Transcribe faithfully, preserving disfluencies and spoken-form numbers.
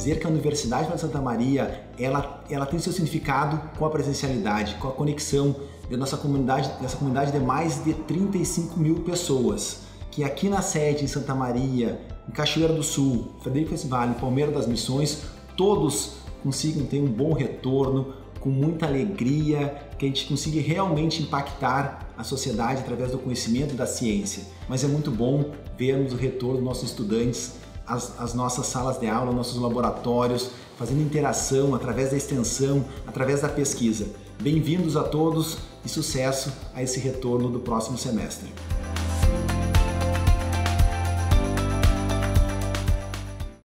dizer que a Universidade de Santa Maria, ela, ela tem seu significado com a presencialidade, com a conexão da nossa comunidade, dessa comunidade de mais de trinta e cinco mil pessoas, que aqui na sede em Santa Maria, em Cachoeira do Sul, Frederico Vale, Palmeira das Missões, todos consigam ter um bom retorno, com muita alegria, que a gente consiga realmente impactar a sociedade através do conhecimento e da ciência. Mas é muito bom vermos o retorno dos nossos estudantes, as, as nossas salas de aula, nossos laboratórios, fazendo interação através da extensão, através da pesquisa. Bem-vindos a todos e sucesso a esse retorno do próximo semestre.